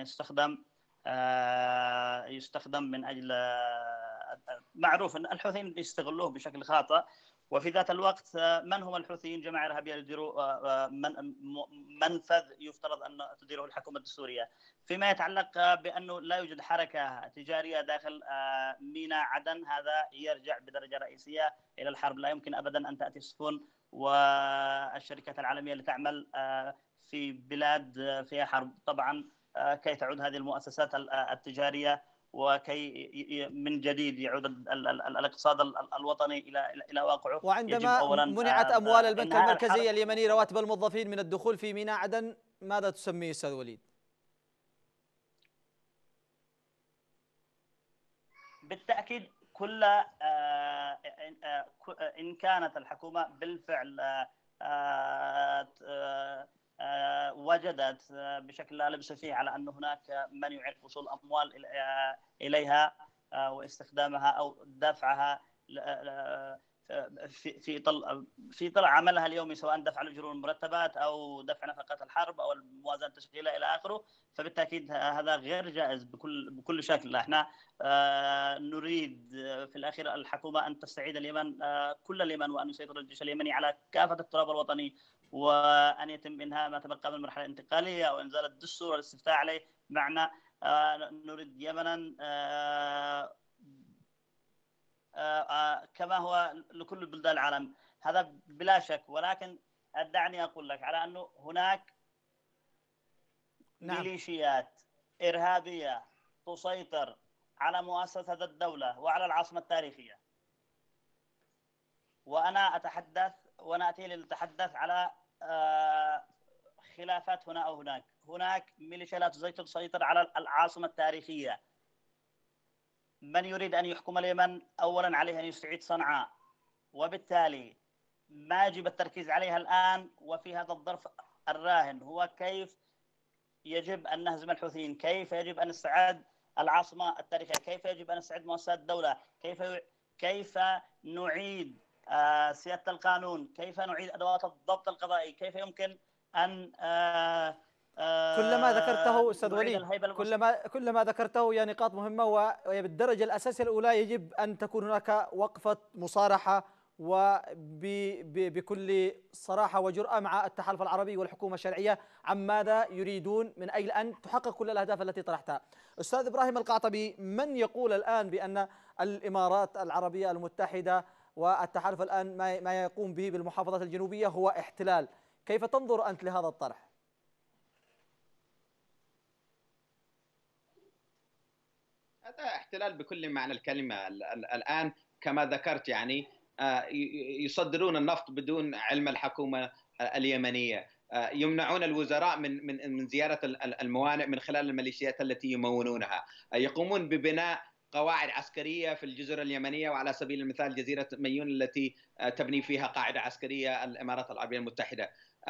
يستخدم من أجل معروف أن الحوثيين يستغلوه بشكل خاطئ، وفي ذات الوقت من هم الحوثيين؟ جماعة إرهابية يديروا منفذ يفترض أن تديره الحكومة السورية. فيما يتعلق بأنه لا يوجد حركة تجارية داخل ميناء عدن، هذا يرجع بدرجة رئيسية إلى الحرب. لا يمكن أبدا أن تأتي السفن والشركات العالمية اللي تعمل في بلاد فيها حرب. طبعا كي تعود هذه المؤسسات التجارية وكي من جديد يعود الاقتصاد الوطني الى واقعه، وعندما منعت اموال البنك المركزي اليمني رواتب الموظفين من الدخول في ميناء عدن، ماذا تسميه استاذ وليد؟ بالتاكيد ان كانت الحكومه بالفعل وجدت بشكل لا لبس فيه على أن هناك من يعيق وصول أموال إليها واستخدامها أو دفعها في طل عملها اليومي، سواء دفع الأجور والمرتبات أو دفع نفقات الحرب أو الموازنة التشغيلية إلى آخره، فبالتأكيد هذا غير جائز بكل شكل. احنا نريد في الأخير الحكومة أن تستعيد اليمن، كل اليمن، وأن يسيطر الجيش اليمني على كافة التراب الوطني، وأن يتم إنهاء ما تبقى من المرحلة الانتقالية أو إنزال الدستور والاستفتاء عليه. معنا نريد يمنا كما هو لكل بلدان العالم، هذا بلا شك. ولكن دعني أقول لك على أنه هناك ميليشيات إرهابية تسيطر على مؤسسة الدولة وعلى العاصمة التاريخية، وأنا أتحدث ونأتي لنتحدث على خلافات هنا أو هناك. هناك ميليشيات تسيطر على العاصمة التاريخية. من يريد أن يحكم اليمن أولا عليه أن يستعيد صنعاء، وبالتالي ما يجب التركيز عليها الآن وفي هذا الظرف الراهن هو كيف يجب أن نهزم الحوثيين، كيف يجب أن نستعيد العاصمة التاريخية، كيف يجب أن نستعيد مؤسسات الدولة، كيف نعيد سيادة القانون، كيف نعيد أدوات الضبط القضائي، كيف يمكن أن كل ما ذكرته أستاذ وليد، كل ما ذكرته هي نقاط مهمة، وبالدرجة الأساسية الأولى يجب أن تكون هناك وقفة مصارحة وبكل صراحة وجرأة مع التحالف العربي والحكومة الشرعية عن ماذا يريدون من أجل أن تحقق كل الأهداف التي طرحتها. أستاذ إبراهيم القعطبي، من يقول الآن بأن الإمارات العربية المتحدة والتحالف الآن ما يقوم به بالمحافظات الجنوبية هو احتلال، كيف تنظر أنت لهذا الطرح؟ هذا احتلال بكل معنى الكلمة. الآن كما ذكرت يعني يصدرون النفط بدون علم الحكومة اليمنية، يمنعون الوزراء من زيارة الموانئ من خلال الميليشيات التي يمونونها، يقومون ببناء قواعد عسكرية في الجزر اليمنية، وعلى سبيل المثال جزيرة ميون التي تبني فيها قاعدة عسكرية الإمارات العربية المتحدة.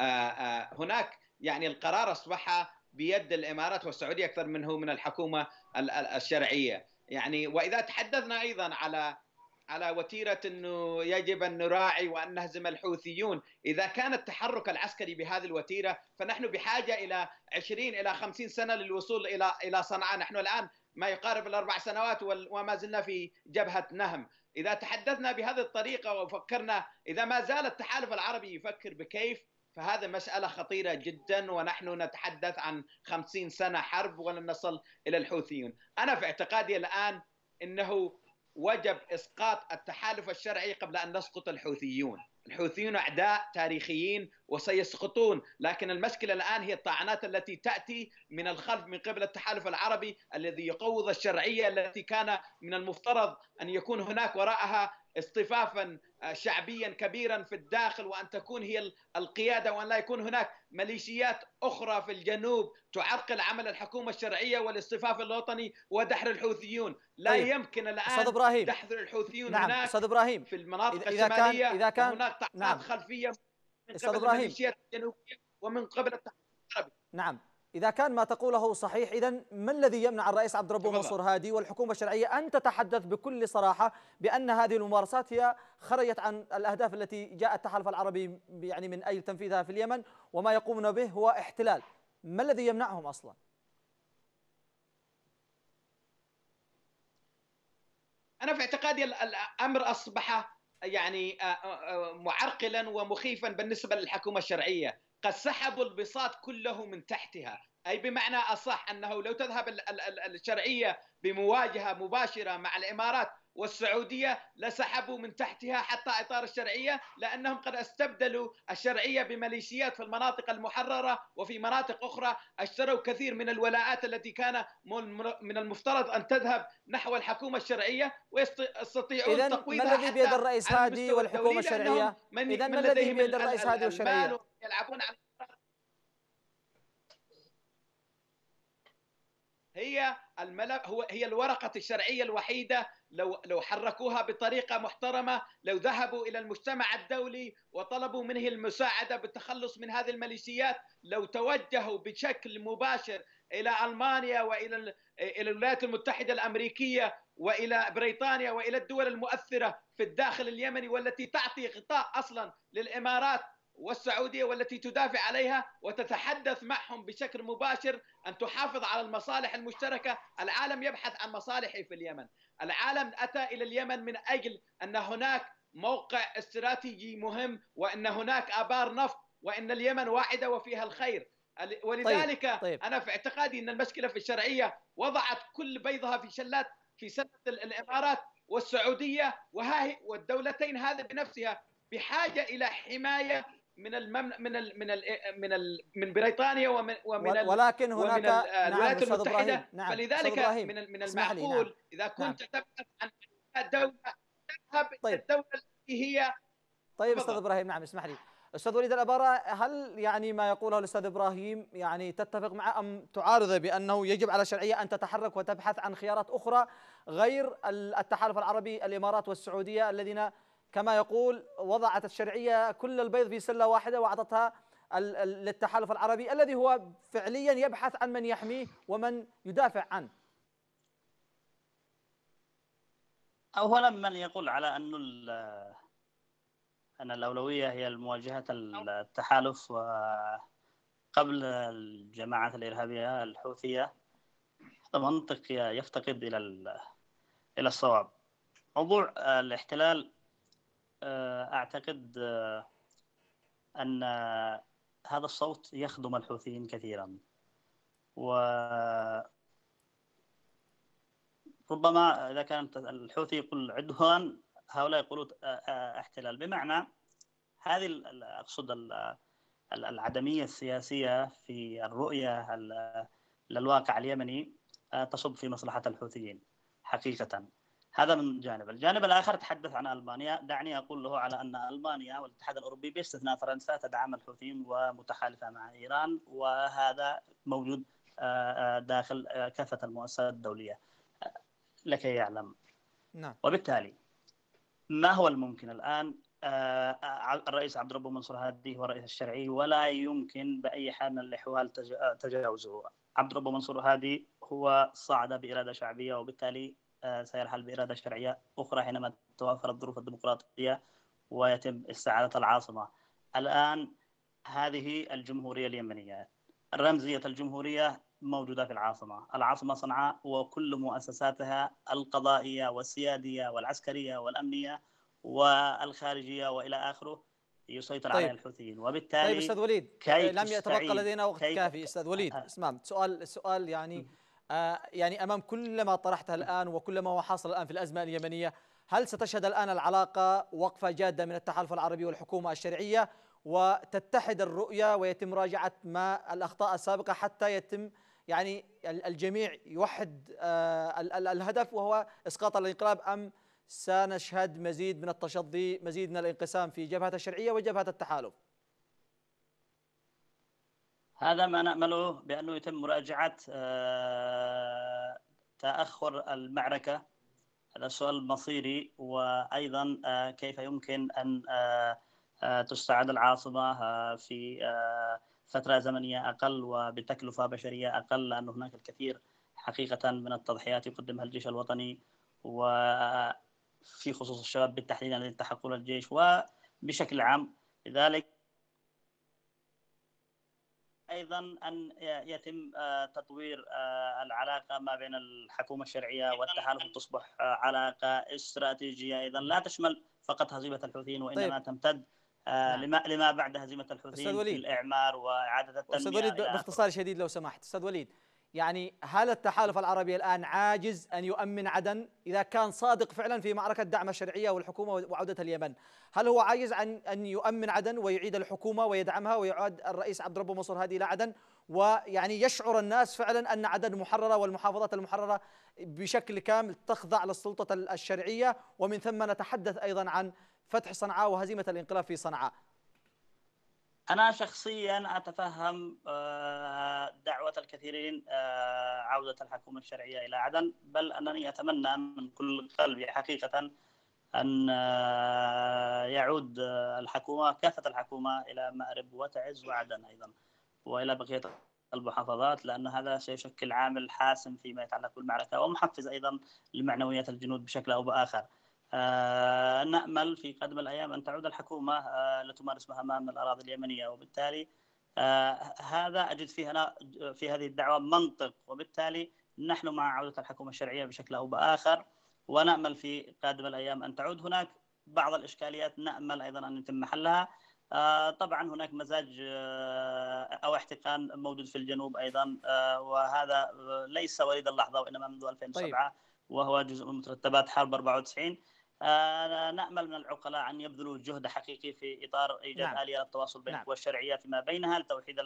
هناك يعني القرار أصبح بيد الإمارات والسعودية أكثر منه من الحكومة الشرعية. يعني وإذا تحدثنا أيضا على وتيرة أنه يجب أن نراعي وأن نهزم الحوثيون، إذا كان التحرك العسكري بهذه الوتيرة فنحن بحاجة إلى 20 إلى 50 سنة للوصول إلى صنعاء. نحن الآن ما يقارب الأربع سنوات وما زلنا في جبهة نهم. إذا تحدثنا بهذه الطريقة وفكرنا، إذا ما زال التحالف العربي يفكر بكيف، فهذا مسألة خطيرة جدا، ونحن نتحدث عن 50 سنة حرب ولن نصل إلى الحوثيون. أنا في اعتقادي الآن أنه وجب إسقاط التحالف الشرعي قبل أن نسقط الحوثيون. الحوثيون أعداء تاريخيين وسيسقطون، لكن المشكلة الآن هي الطعنات التي تأتي من الخلف من قبل التحالف العربي الذي يقوض الشرعية التي كان من المفترض أن يكون هناك وراءها اصطفافا شعبيا كبيرا في الداخل، وأن تكون هي القيادة، وأن لا يكون هناك ميليشيات أخرى في الجنوب تعرقل عمل الحكومة الشرعية والاصطفاف الوطني ودحر الحوثيون. لا طيب يمكن أستاذ الآن إبراهيم، دحر الحوثيون نعم هناك أستاذ إبراهيم، في المناطق إذا كان الشمالية، إذا كان وهناك طعنات نعم خلفية من أستاذ قبل إبراهيم، الميليشيات الجنوبية ومن قبل التحالف العربي. نعم إذا كان ما تقوله صحيح، إذن ما الذي يمنع الرئيس عبد الرب تفضل. منصور هادي والحكومة الشرعية أن تتحدث بكل صراحة بأن هذه الممارسات هي خرجت عن الأهداف التي جاء التحالف العربي يعني من أجل تنفيذها في اليمن، وما يقومون به هو احتلال؟ ما الذي يمنعهم أصلا؟ أنا في اعتقادي الأمر أصبح يعني معرقلا ومخيفا بالنسبة للحكومة الشرعية. قد سحبوا البساط كله من تحتها، أي بمعنى أصح أنه لو تذهب الشرعية بمواجهة مباشرة مع الإمارات والسعودية لسحبوا من تحتها حتى إطار الشرعية، لأنهم قد استبدلوا الشرعية بميليشيات في المناطق المحررة، وفي مناطق أخرى اشتروا كثير من الولاءات التي كان من المفترض أن تذهب نحو الحكومة الشرعية، ويستطيعون إذن ما تقويضها الذي بيد حتى الرئيس على هادي المستوى والحكومة الدولي، لأنهم الشرعية؟ إذن ما من الذي لديهم بيد الرئيس هادي المال والشرعية؟ ويلعبون على هي الورقة الشرعية الوحيدة. لو حركوها بطريقة محترمة، لو ذهبوا إلى المجتمع الدولي وطلبوا منه المساعدة بالتخلص من هذه الميليشيات، لو توجهوا بشكل مباشر إلى ألمانيا وإلى الولايات المتحدة الأمريكية وإلى بريطانيا وإلى الدول المؤثرة في الداخل اليمني، والتي تعطي غطاء أصلا للإمارات والسعودية والتي تدافع عليها، وتتحدث معهم بشكل مباشر أن تحافظ على المصالح المشتركة. العالم يبحث عن مصالحه في اليمن. العالم أتى إلى اليمن من أجل أن هناك موقع استراتيجي مهم، وأن هناك آبار نفط، وأن اليمن واحدة وفيها الخير. ولذلك طيب. أنا في اعتقادي أن المشكلة في الشرعية وضعت كل بيضها في سلة الإمارات والسعودية، والدولتين هذه بنفسها بحاجة إلى حماية من بريطانيا ولكن ومن هناك نعم الولايات أستاذ المتحدة. إبراهيم، نعم أستاذ فلذلك إبراهيم، من اسمح لي. نعم المعقول إذا نعم كنت تبحث عن دولة تذهب إلى طيب الدولة التي هي. طيب أستاذ تفضل. إبراهيم، نعم اسمح لي. أستاذ وليد الأبارة، هل يعني ما يقوله الأستاذ إبراهيم يعني تتفق معه أم تعارضه بأنه يجب على الشرعية أن تتحرك وتبحث عن خيارات أخرى غير التحالف العربي الإمارات والسعودية الذين كما يقول وضعت الشرعية كل البيض في سلة واحدة وأعطتها للتحالف العربي الذي هو فعليا يبحث عن من يحميه ومن يدافع عنه؟ أولا من يقول على أن الأولوية هي مواجهة التحالف قبل الجماعات الإرهابية الحوثية، هذا منطق يفتقد إلى الصواب. موضوع الاحتلال أعتقد أن هذا الصوت يخدم الحوثيين كثيرا، وربما إذا كانت الحوثي يقول عدوان، هؤلاء يقولون احتلال. بمعنى هذه أقصد العدمية السياسية في الرؤية للواقع اليمني تصب في مصلحة الحوثيين حقيقة. هذا من جانب. الجانب الآخر تحدث عن ألمانيا. دعني أقول له على أن ألمانيا والاتحاد الأوروبي باستثناء فرنسا تدعم الحوثيين ومتحالفة مع إيران، وهذا موجود داخل كافة المؤسسات الدولية لكي يعلم. نعم. وبالتالي ما هو الممكن الآن؟ الرئيس عبد الرب منصور هادي هو الرئيس الشرعي ولا يمكن بأي حال من الأحوال تجاوزه. عبد الرب منصور هادي هو صعد بإرادة شعبية، وبالتالي سيرحل بإرادة شرعية أخرى حينما توافر الظروف الديمقراطية ويتم استعادة العاصمة. الآن هذه الجمهورية اليمنية، رمزية الجمهورية موجودة في العاصمة صنعاء، وكل مؤسساتها القضائية والسيادية والعسكرية والأمنية والخارجية وإلى آخره يسيطر عليها الحوثيين. وبالتالي طيب أستاذ وليد، لم يتبقى لدينا وقت كافي. أستاذ وليد اسمع، سؤال يعني أمام كل ما طرحته الآن وكل ما هو حاصل الآن في الأزمة اليمنية، هل ستشهد الآن العلاقة وقفة جادة من التحالف العربي والحكومة الشرعية وتتحد الرؤية ويتم مراجعة ما الأخطاء السابقة حتى يتم يعني الجميع يوحد الهدف وهو إسقاط الانقلاب، أم سنشهد مزيد من التشظي، مزيد من الانقسام في جبهة الشرعية وجبهة التحالف؟ هذا ما نأمله، بأنه يتم مراجعة تأخر المعركة. هذا سؤال مصيري. وأيضا كيف يمكن أن تستعاد العاصمة في فترة زمنية أقل وبتكلفة بشرية أقل، لأن هناك الكثير حقيقة من التضحيات يقدمها الجيش الوطني، وفي خصوص الشباب بالتحديد الذين التحقوا للجيش وبشكل عام. لذلك أيضا أن يتم تطوير العلاقة ما بين الحكومة الشرعية والتحالف تصبح علاقة استراتيجية أيضا لا تشمل فقط هزيمة الحوثيين، وإنما تمتد لما بعد هزيمة الحوثيين في الإعمار وإعادة التنمية. أستاذ وليد باختصار شديد لو سمحت. أستاذ وليد، يعني هل التحالف العربي الآن عاجز أن يؤمن عدن إذا كان صادق فعلا في معركة دعم الشرعية والحكومة وعودة اليمن؟ هل هو عاجز عن أن يؤمن عدن ويعيد الحكومة ويدعمها ويعاد الرئيس عبد الرب منصور هادي إلى عدن، ويعني يشعر الناس فعلا أن عدن محررة والمحافظات المحررة بشكل كامل تخضع للسلطة الشرعية، ومن ثم نتحدث أيضا عن فتح صنعاء وهزيمة الانقلاب في صنعاء؟ أنا شخصيا أتفهم دعوة الكثيرين عودة الحكومة الشرعية إلى عدن، بل أنني أتمنى من كل قلبي حقيقة أن يعود الحكومة كافة الحكومة إلى مأرب وتعز وعدن أيضا وإلى بقية المحافظات، لأن هذا سيشكل عامل حاسم فيما يتعلق بالمعركة ومحفز أيضا لمعنويات الجنود بشكل أو بآخر. نأمل في قادم الأيام أن تعود الحكومة لتمارس مهامها من الأراضي اليمنية، وبالتالي هذا أجد في هذه الدعوة منطق، وبالتالي نحن مع عودة الحكومة الشرعية بشكل أو بآخر، ونأمل في قادم الأيام أن تعود. هناك بعض الإشكاليات نأمل أيضا أن يتم حلها. طبعا هناك مزاج أو احتقان موجود في الجنوب أيضا، وهذا ليس وليد اللحظة وإنما منذ 2007 وهو جزء من مترتبات حرب 94. نأمل من العقلاء أن يبذلوا جهد حقيقي في إطار إيجاد آلية للتواصل بين القوى الشرعية فيما بينها لتوحيد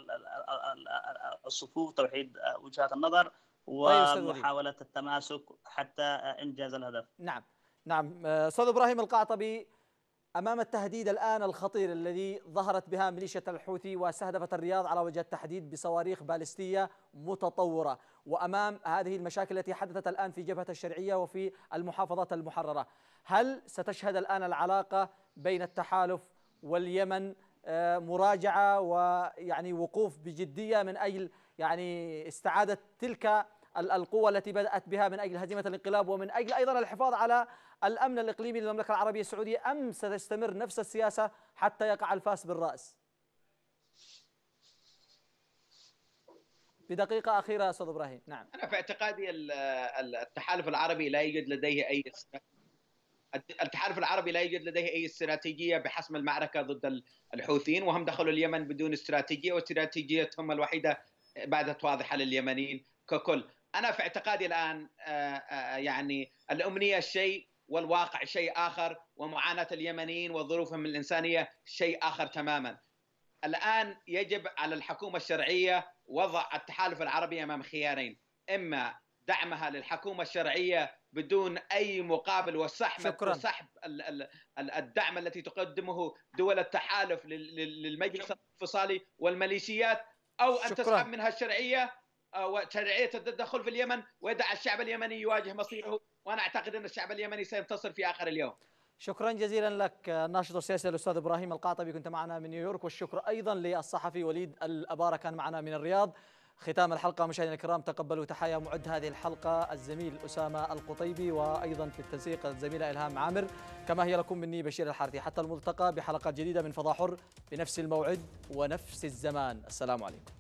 الصفوف، توحيد وجهات النظر، ومحاولة التماسك حتى إنجاز الهدف. نعم. أستاذ إبراهيم القعطبي، أمام التهديد الآن الخطير الذي ظهرت بها ميليشيا الحوثي واستهدفت الرياض على وجه التحديد بصواريخ باليستية متطورة، وأمام هذه المشاكل التي حدثت الآن في جبهة الشرعية وفي المحافظات المحررة، هل ستشهد الآن العلاقة بين التحالف واليمن مراجعة ويعني وقوف بجدية من أجل يعني استعادة تلك القوة التي بدأت بها من أجل هزيمة الانقلاب ومن أجل أيضا الحفاظ على الأمن الإقليمي للمملكة العربية السعودية، أم ستستمر نفس السياسة حتى يقع الفاس بالرأس؟ بدقيقة أخيرة أستاذ إبراهيم. نعم. أنا في اعتقادي التحالف العربي لا يوجد لديه أي التحالف العربي لا يوجد لديه أي استراتيجية بحسم المعركة ضد الحوثيين، وهم دخلوا اليمن بدون استراتيجية، واستراتيجيتهم الوحيدة باتت واضحة لليمنيين ككل. أنا في اعتقادي الآن يعني الأمنية شيء والواقع شيء آخر، ومعاناة اليمنيين وظروفهم الإنسانية شيء آخر تماما. الآن يجب على الحكومة الشرعية وضع التحالف العربي أمام خيارين: إما دعمها للحكومة الشرعية بدون أي مقابل وسحب الدعم التي تقدمه دول التحالف للمجلس الانفصالي والميليشيات، أو أن تسحب منها الشرعية وشرعية التدخل في اليمن ويدع الشعب اليمني يواجه مصيره. وأنا أعتقد أن الشعب اليمني سينتصر في آخر اليوم. شكرا جزيلا لك الناشط السياسي الأستاذ إبراهيم القعطبي، كنت معنا من نيويورك، والشكر أيضا للصحفي وليد الأبارة كان معنا من الرياض. ختام الحلقة مشاهدينا الكرام، تقبلوا تحايا معد هذه الحلقة الزميل أسامة القطيبي، وأيضا في التنسيق الزميلة إلهام عامر، كما هي لكم مني بشير الحارثي. حتى الملتقى بحلقات جديدة من فضاء حر بنفس الموعد ونفس الزمان. السلام عليكم.